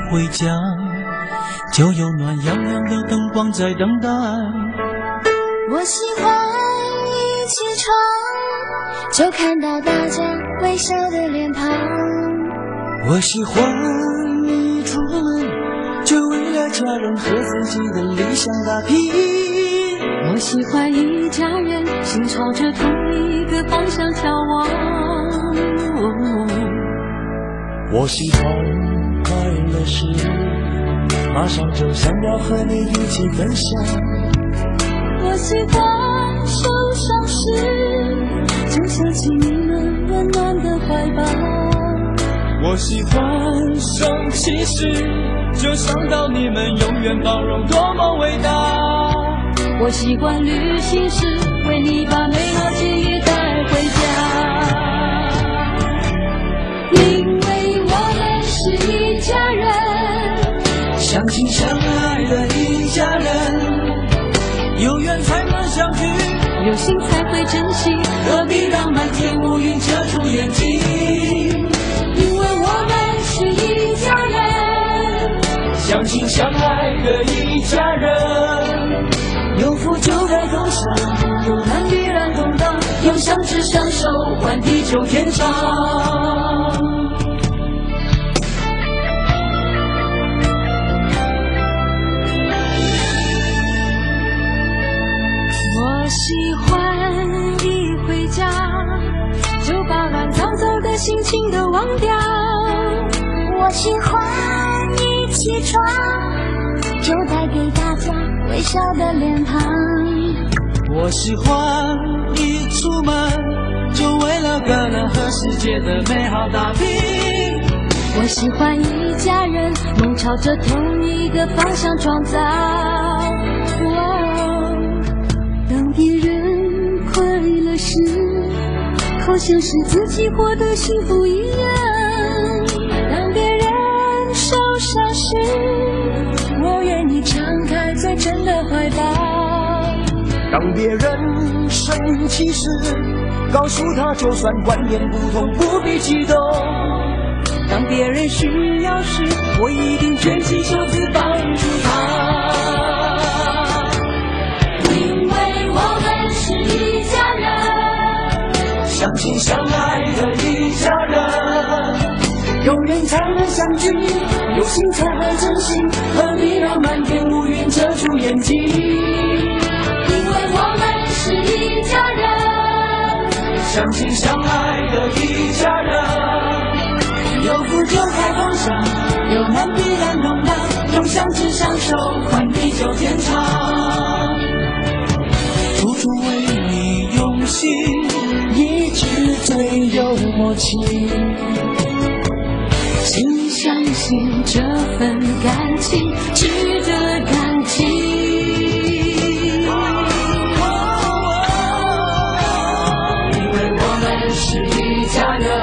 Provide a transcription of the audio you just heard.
回家，就有暖洋洋的灯光在等待。 我喜欢一起床就看到大家微笑的脸庞。 我喜欢一出门就为了家人和自己的理想打拼。 我喜欢一家人心朝着同一个方向眺望。 我喜欢快乐时马上就想要和你一起分享。 我喜欢受伤时就想起你们温暖的怀抱。 我喜欢生气时就想到你们永远包容多么伟大。 我喜欢旅行时为你把美好记忆带回家。因为我们是一家人， 相亲相爱的一家人，有缘才能相聚， 有心才会珍惜， 何必让满天乌云遮住眼睛。 因为我们是一家人， 相亲相爱的一家人，有福就该共享，有难必然同当，用相知相守换地久天长。 我喜欢一回家就把乱糟糟的心情都忘掉。 我喜欢一起床就带给大家微笑的脸庞。 我喜欢一出门就为了个人和世界的美好打拼。 我喜欢一家人梦朝着同一个方向创造。当别人快乐时好像是自己获得幸福一样。当别人受伤时我愿意敞开最真的怀抱。 当别人生气时告诉他就算观念不同不必激动。 当别人需要时我一定卷起袖子帮助他。因为我们是一家人， 相亲相爱的一家人，有缘才能相聚，有心才会珍惜，何必让满天乌云遮住眼睛。 因为我们是一家人， 相亲相爱的一家人，有福就该共享，有难必然同当，用相知相守换地久天长。处处为你用心，一直最有默契。 请相信这份感情值得感激。 因为我们是一家人，